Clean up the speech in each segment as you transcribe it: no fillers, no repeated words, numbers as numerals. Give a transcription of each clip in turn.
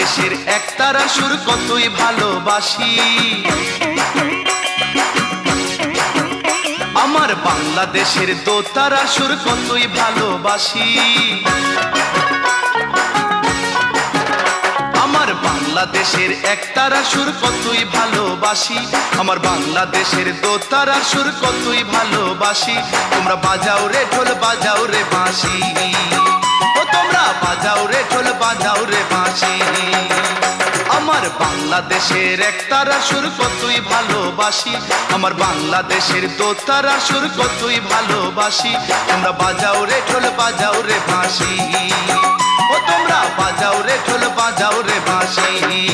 বাংলাদেশের একতারা সুর কতই ভালোবাসি। আমার বাংলাদেশের দোতারা সুর কতই ভালোবাসি। আমার বাংলাদেশের একতারা সুর কতই ভালোবাসি। আমার বাংলাদেশের দোতারা সুর কতই ভালোবাসি। তোমরা বাজাও রে ঢোল বাজাও রে বাঁশি, ও তোমরা বাজাও রে ঢোল বাজাও রে বাঁশি। আমার বাংলাদেশের একতারা সুর কতই ভালোবাসি। আমার বাংলাদেশের দোতারা সুর কতই ভালোবাসি। তোমরা বাজাও রে ঢোল বাজাও রে বাঁশি, ও তোমরা বাজাও রে ঢোল বাজাও রে বাঁশি।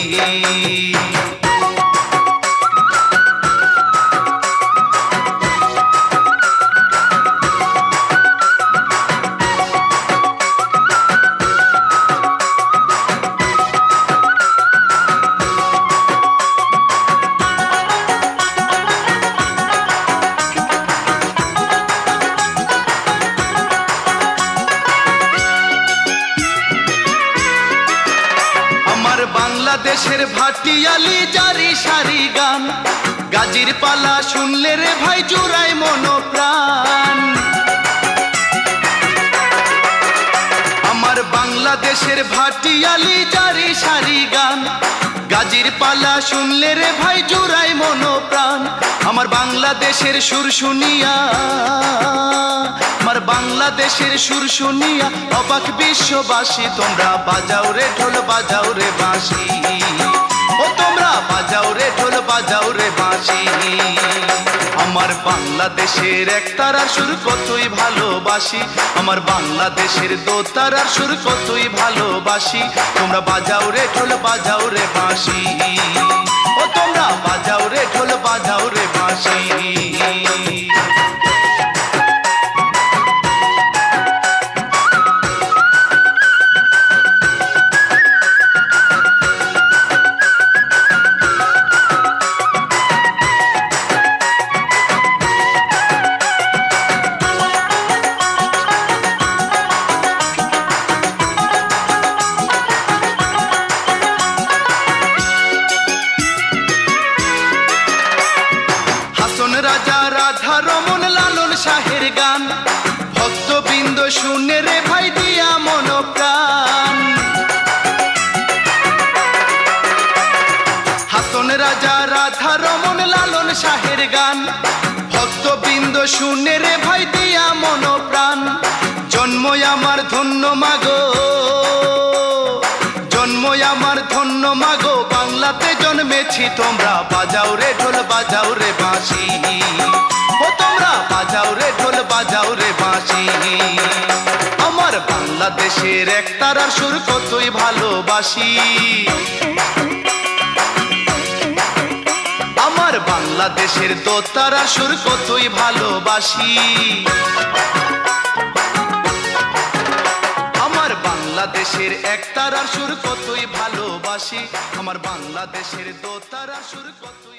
বাংলাদেশের ভাটিয়ালি জারি সারি গান, গাজির পালা শুনলে রে ভাই জুড়াই মনোপ্রাণ। আমার বাংলাদেশের ভাটিয়ালি জারি সারি গান, গাজির পালা শুনলে রে ভাই জুড়াই মনোপ্রাণ। আমার বাংলাদেশের সুর শুনিয়া, আমার বাংলাদেশের সুর শুনিয়া অবাক বিশ্ববাসী। তোমরা বাজাও রে ঢোল বাজাও রে বাঁশি, ও তোমরা বাজাও রে ঢোল বাজাও রে বাঁশি। আমার বাংলাদেশের একতারার সুর কতই ভালোবাসি। আমার বাংলাদেশের দোতারার সুর কতই ভালোবাসি। তোমরা বাজাও রে ঢোল বাজাও রে বাঁশি, ও তোমরা বাজাও রে ঢোল বাজাও রে বাঁশি। শাহের গান ভক্তবৃন্দ শুনে রে ভাই দিয়া মনোপ্রাণ। হাসন রাজা রাধা রমন লালন শাহের গান ভক্তবৃন্দ শুনে রে ভাই দিয়া মনোপ্রাণ। জন্ম আমার ধন্য মাগো, জন্ম আমার ধন্য মাগো, বাংলাতে জন্মেছি। তোমরা বাজাও রে ঢোল বাজাও রে বাঁশি, ও তোমরা বাজাও রে ঢোল বাজাও রে বাঁশি। আমার বাংলাদেশের একতারার সুর কতই ভালোবাসি। আমার বাংলাদেশের দোতারার সুর কতই ভালোবাসি। আমার বাংলাদেশের একতারার সুর কতই ভালোবাসি। আমার বাংলাদেশের দোতারার সুর কতই